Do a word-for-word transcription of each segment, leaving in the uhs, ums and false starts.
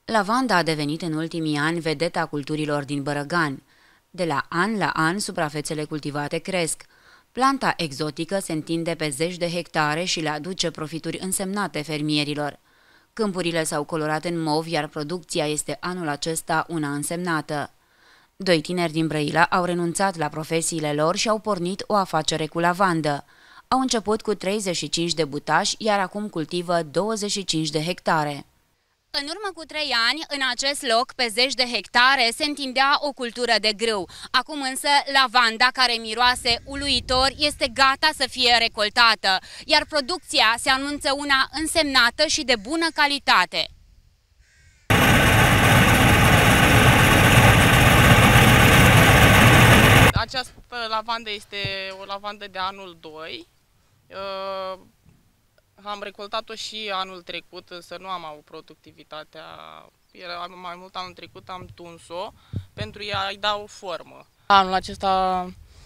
Lavanda a devenit în ultimii ani vedeta culturilor din Bărăgan. De la an la an, suprafețele cultivate cresc. Planta exotică se întinde pe zeci de hectare și le aduce profituri însemnate fermierilor. Câmpurile s-au colorat în mov, iar producția este anul acesta una însemnată. Doi tineri din Brăila au renunțat la profesiile lor și au pornit o afacere cu lavandă. Au început cu treizeci și cinci de butași, iar acum cultivă douăzeci și cinci de hectare. În urmă cu trei ani, în acest loc, pe zeci de hectare, se întindea o cultură de grâu. Acum însă, lavanda, care miroase uluitor, este gata să fie recoltată, iar producția se anunță una însemnată și de bună calitate. Această lavandă este o lavandă de anul doi. Am recoltat-o și anul trecut, însă nu am avut productivitatea. Era mai mult anul trecut, am tuns-o pentru a-i da o formă. Anul acesta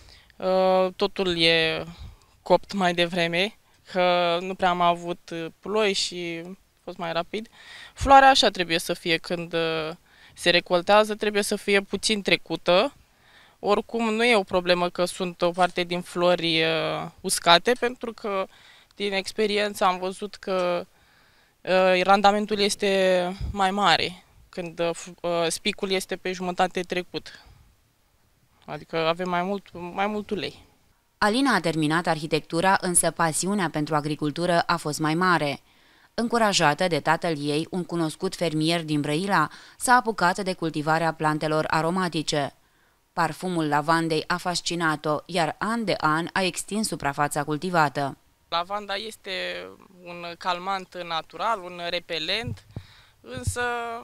totul e copt mai devreme, că nu prea am avut ploi și a fost mai rapid. Floarea așa trebuie să fie când se recoltează, trebuie să fie puțin trecută. Oricum nu e o problemă că sunt o parte din flori uscate, pentru că din experiență am văzut că uh, randamentul este mai mare când uh, spicul este pe jumătate trecut. Adică avem mai mult, mai mult ulei. Alina a terminat arhitectura, însă pasiunea pentru agricultură a fost mai mare. Încurajată de tatăl ei, un cunoscut fermier din Brăila, s-a apucat de cultivarea plantelor aromatice. Parfumul lavandei a fascinat-o, iar an de an a extins suprafața cultivată. Lavanda este un calmant natural, un repelent, însă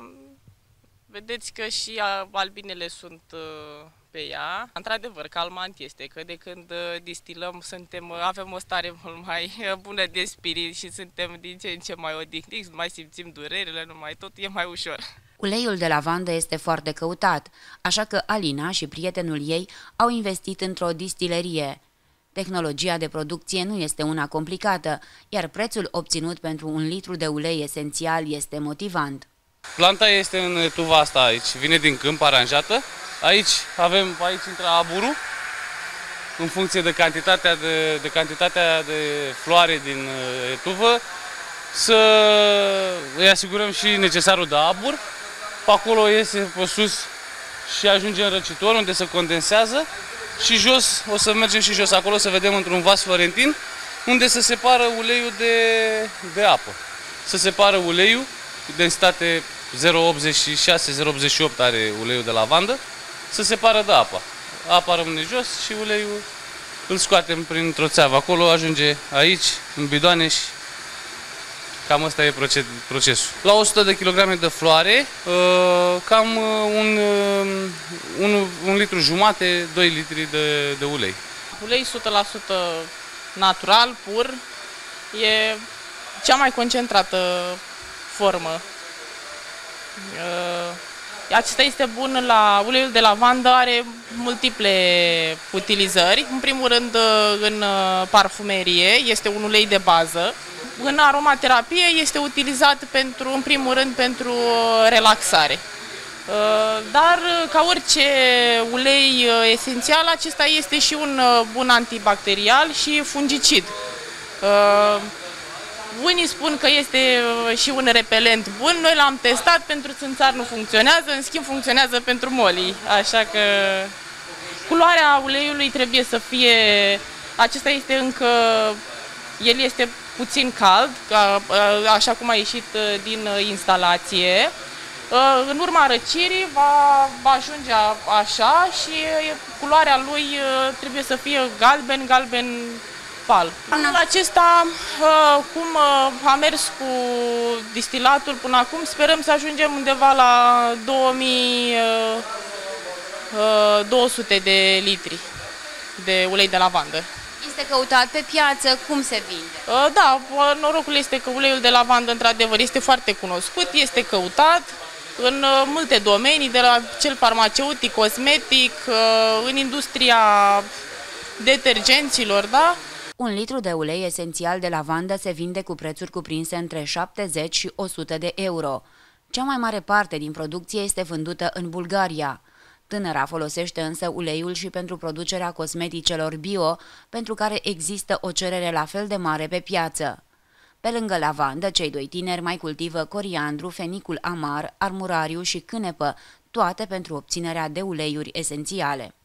vedeți că și albinele sunt pe ea. Într-adevăr, calmant este, că de când distilăm suntem, avem o stare mult mai bună de spirit și suntem din ce în ce mai odihniți, nu mai simțim durerile, nu mai tot e mai ușor. Uleiul de lavandă este foarte căutat, așa că Alina și prietenul ei au investit într-o distilerie. Tehnologia de producție nu este una complicată, iar prețul obținut pentru un litru de ulei esențial este motivant. Planta este în etuva asta aici, vine din câmp aranjată. Aici avem, aici intră aburul, în funcție de cantitatea de, de, cantitatea de floare din etuvă, să îi asigurăm și necesarul de abur. Pe acolo iese pe sus și ajunge în răcitor, unde se condensează. Și jos, o să mergem și jos acolo să vedem într-un vas florentin, unde se separă uleiul de, de apă. Se separă uleiul, densitate zero virgulă optzeci și șase - zero virgulă optzeci și opt are uleiul de lavandă, se separă de apă. Apa rămâne jos și uleiul îl scoatem printr-o țeavă. Acolo ajunge aici, în bidoane și cam ăsta e procesul. La o sută de kilograme de floare, cam un, un, un litru jumate, doi litri de, de ulei. Ulei o sută la sută natural, pur, e cea mai concentrată formă. Acesta este bun la uleiul de lavandă, are multiple utilizări. În primul rând, în parfumerie, este un ulei de bază. În aromaterapie este utilizat pentru, în primul rând pentru relaxare. Dar ca orice ulei esențial, acesta este și un bun antibacterial și fungicid. Unii spun că este și un repelent bun, noi l-am testat, pentru țânțar nu funcționează, în schimb funcționează pentru molii. Așa că culoarea uleiului trebuie să fie, acesta este încă, el este puțin cald, așa cum a ieșit din instalație. În urma răcirii va, va ajunge așa și culoarea lui trebuie să fie galben, galben pal. Anul acesta, cum a mers cu distilatul până acum, sperăm să ajungem undeva la două mii două sute de litri de ulei de lavandă. Este căutat pe piață, cum se vinde? Da, norocul este că uleiul de lavandă într-adevăr este foarte cunoscut, este căutat în multe domenii, de la cel farmaceutic, cosmetic, în industria detergenților, da? Un litru de ulei esențial de lavandă se vinde cu prețuri cuprinse între șaptezeci și o sută de euro. Cea mai mare parte din producție este vândută în Bulgaria. Tânăra folosește însă uleiul și pentru producerea cosmeticelor bio, pentru care există o cerere la fel de mare pe piață. Pe lângă lavandă, cei doi tineri mai cultivă coriandru, fenicul amar, armurariu și cânepă, toate pentru obținerea de uleiuri esențiale.